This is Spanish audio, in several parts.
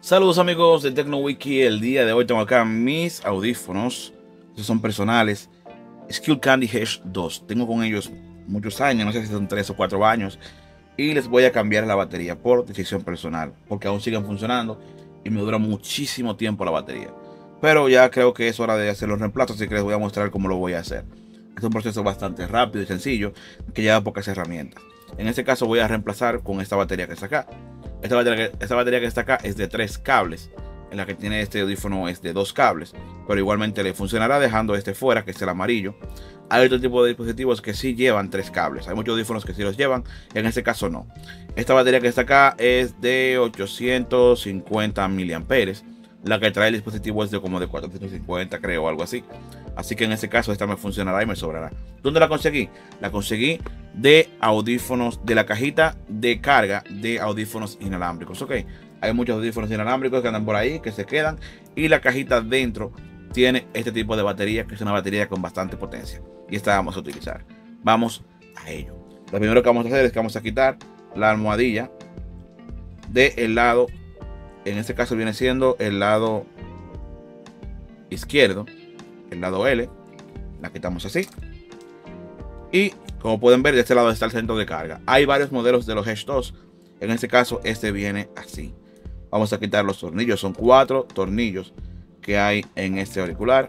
Saludos amigos de TecnoWiki. El día de hoy tengo acá mis audífonos. Estos son personales. Skullcandy Edge 2. Tengo con ellos muchos años, no sé si son 3 o 4 años. Y les voy a cambiar la batería por decisión personal, porque aún siguen funcionando y me dura muchísimo tiempo la batería. Pero ya creo que es hora de hacer los reemplazos, así que les voy a mostrar cómo lo voy a hacer. Es un proceso bastante rápido y sencillo que lleva pocas herramientas. En este caso voy a reemplazar con esta batería que está acá. Esta batería que está acá es de 3 cables. En la que tiene este audífono es de 2 cables. Pero igualmente le funcionará dejando este fuera, que es el amarillo. Hay otro tipo de dispositivos que sí llevan 3 cables. Hay muchos audífonos que sí los llevan. En este caso no. Esta batería que está acá es de 850 miliamperes. La que trae el dispositivo es de como de 450, creo, o algo así. Así que en este caso esta me funcionará y me sobrará. ¿Dónde la conseguí? La conseguí de audífonos, de la cajita de carga de audífonos inalámbricos. Ok, hay muchos audífonos inalámbricos que andan por ahí, que se quedan. Y la cajita dentro tiene este tipo de batería, que es una batería con bastante potencia. Y esta vamos a utilizar. Vamos a ello. Lo primero que vamos a hacer es que vamos a quitar la almohadilla del lado. En este caso viene siendo el lado izquierdo, el lado L. La quitamos así. Y como pueden ver, de este lado está el centro de carga. Hay varios modelos de los Edge 2. En este caso, este viene así. Vamos a quitar los tornillos. Son 4 tornillos que hay en este auricular.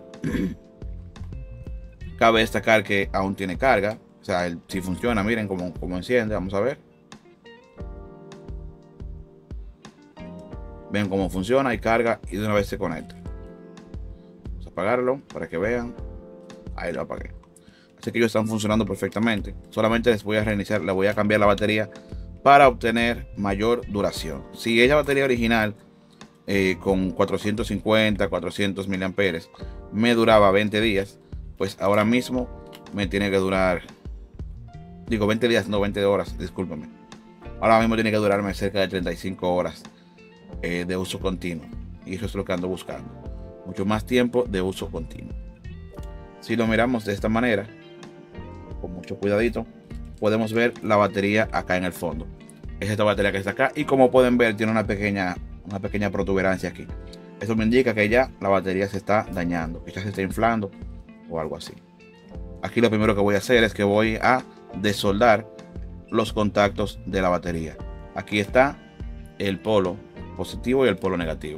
Cabe destacar que aún tiene carga. O sea, si funciona, miren cómo enciende. Vamos a ver. Ven cómo funciona, hay carga y de una vez se conecta. Vamos a apagarlo para que vean. Ahí lo apagué. Así que ellos están funcionando perfectamente. Solamente les voy a reiniciar, le voy a cambiar la batería para obtener mayor duración. Si esa batería original con 450, 400 miliamperes me duraba 20 días, pues ahora mismo me tiene que durar, digo 20 días, no 20 horas, discúlpame. Ahora mismo tiene que durarme cerca de 35 horas de uso continuo. Y eso es lo que ando buscando. Mucho más tiempo de uso continuo. Si lo miramos de esta manera, con mucho cuidadito, podemos ver la batería acá en el fondo. Es esta batería que está acá y como pueden ver tiene una pequeña protuberancia aquí. Eso me indica que ya la batería se está dañando, que ya se está inflando o algo así. Aquí lo primero que voy a hacer es que voy a desoldar los contactos de la batería. Aquí está el polo positivo y el polo negativo.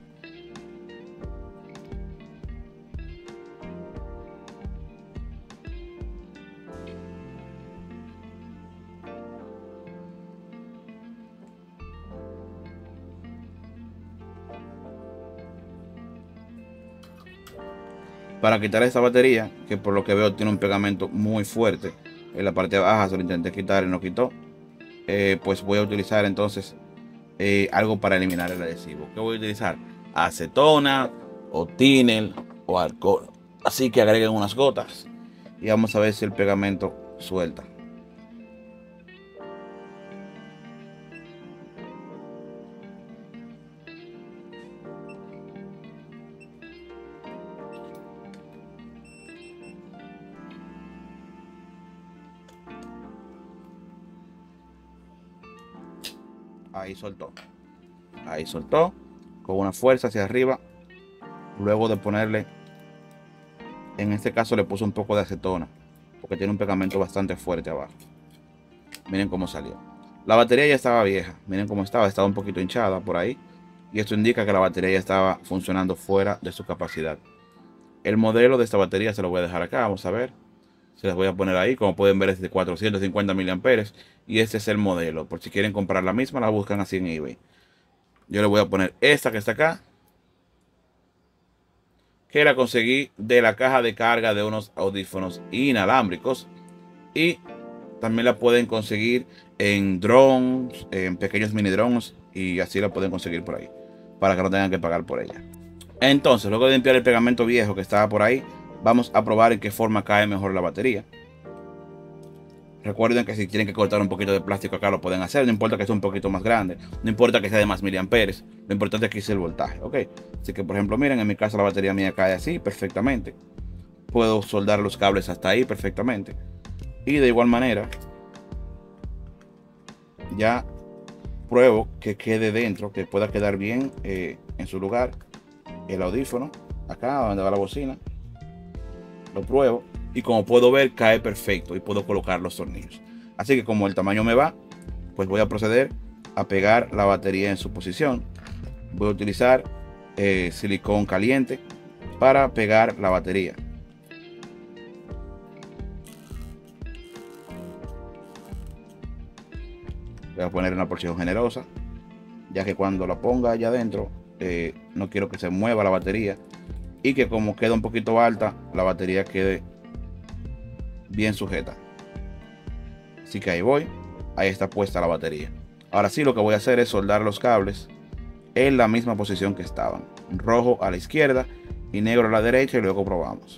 Para quitar esta batería, que por lo que veo tiene un pegamento muy fuerte en la parte baja, se lo intenté quitar y no quitó, pues voy a utilizar entonces algo para eliminar el adhesivo. ¿Qué voy a utilizar? Acetona o tínel o alcohol. Así que agreguen unas gotas y vamos a ver si el pegamento suelta. Ahí soltó. Ahí soltó con una fuerza hacia arriba. Luego de ponerle, en este caso le puse un poco de acetona, porque tiene un pegamento bastante fuerte abajo. Miren cómo salió. La batería ya estaba vieja. Miren cómo estaba un poquito hinchada por ahí. Y esto indica que la batería ya estaba funcionando fuera de su capacidad. El modelo de esta batería se lo voy a dejar acá. Vamos a ver. Se las voy a poner ahí. Como pueden ver es de 450 miliamperes. Y este es el modelo. Por si quieren comprar la misma, la buscan así en eBay. Yo le voy a poner esta que está acá, que la conseguí de la caja de carga de unos audífonos inalámbricos. Y también la pueden conseguir en drones, en pequeños mini drones. Y así la pueden conseguir por ahí, para que no tengan que pagar por ella. Entonces, luego de limpiar el pegamento viejo que estaba por ahí, vamos a probar en qué forma cae mejor la batería. Recuerden que si tienen que cortar un poquito de plástico acá lo pueden hacer, no importa que sea un poquito más grande, no importa que sea de más miliamperes, lo importante es que hice el voltaje, ok. Así que por ejemplo, miren, en mi caso la batería mía cae así perfectamente. Puedo soldar los cables hasta ahí perfectamente. Y de igual manera, ya pruebo que quede dentro, que pueda quedar bien en su lugar el audífono, acá donde va la bocina. Lo pruebo y como puedo ver cae perfecto y puedo colocar los tornillos. Así que como el tamaño me va, pues voy a proceder a pegar la batería en su posición. Voy a utilizar silicón caliente para pegar la batería. Voy a poner una porción generosa, ya que cuando la ponga allá adentro no quiero que se mueva la batería y que como queda un poquito alta, la batería quede bien sujeta. Así que ahí voy, ahí está puesta la batería. Ahora sí, lo que voy a hacer es soldar los cables en la misma posición que estaban, rojo a la izquierda y negro a la derecha, y luego probamos.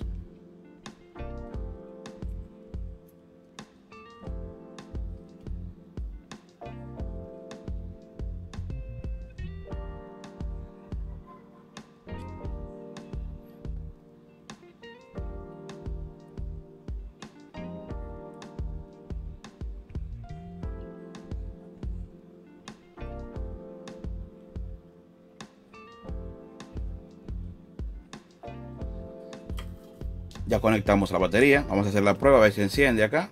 Ya conectamos la batería, vamos a hacer la prueba a ver si enciende acá.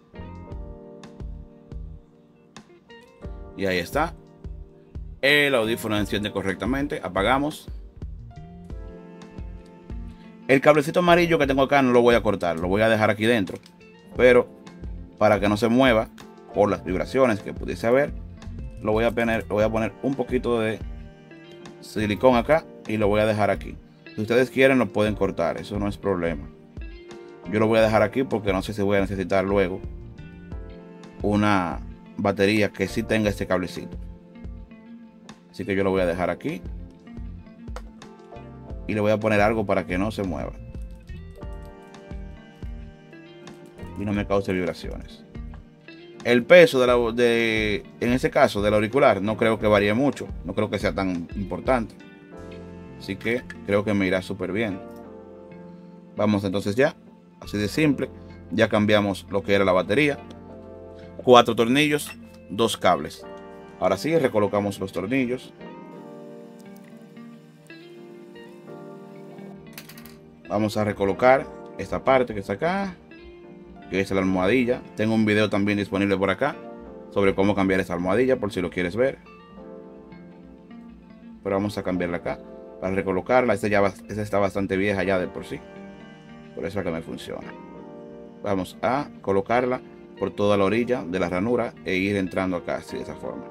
Y ahí está. El audífono enciende correctamente. Apagamos. El cablecito amarillo que tengo acá no lo voy a cortar, lo voy a dejar aquí dentro. Pero para que no se mueva por las vibraciones que pudiese haber, lo voy a poner un poquito de silicón acá y lo voy a dejar aquí. Si ustedes quieren lo pueden cortar, eso no es problema. Yo lo voy a dejar aquí porque no sé si voy a necesitar luego una batería que sí tenga este cablecito. Así que yo lo voy a dejar aquí y le voy a poner algo para que no se mueva y no me cause vibraciones. El peso en este caso del auricular no creo que varíe mucho, no creo que sea tan importante, así que creo que me irá súper bien. Vamos entonces ya, así de simple. Ya cambiamos lo que era la batería, 4 tornillos, 2 cables. Ahora sí, recolocamos los tornillos. Vamos a recolocar esta parte que está acá, que es la almohadilla. Tengo un video también disponible por acá sobre cómo cambiar esta almohadilla, por si lo quieres ver. Pero vamos a cambiarla acá para recolocarla. Esta está bastante vieja ya de por sí, por eso es que me funciona. Vamos a colocarla por toda la orilla de la ranura e ir entrando acá así, de esa forma.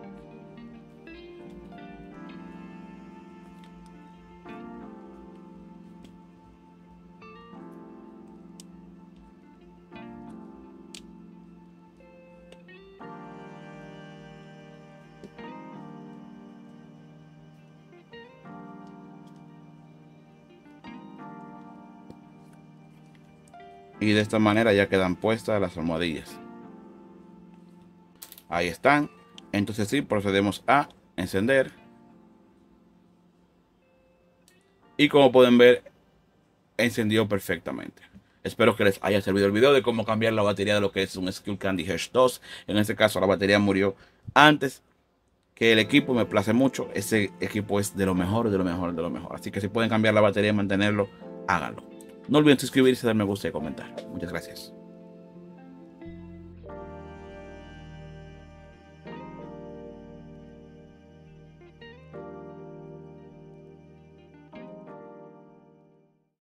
Y de esta manera ya quedan puestas las almohadillas. Ahí están. Entonces sí, procedemos a encender. Y como pueden ver, encendió perfectamente. Espero que les haya servido el video de cómo cambiar la batería de lo que es un Skullcandy Hesh 2. En este caso la batería murió antes que el equipo. Me place mucho. Ese equipo es de lo mejor, de lo mejor, de lo mejor. Así que si pueden cambiar la batería y mantenerlo, háganlo. No olviden suscribirse, dar me gusta y comentar. Muchas gracias.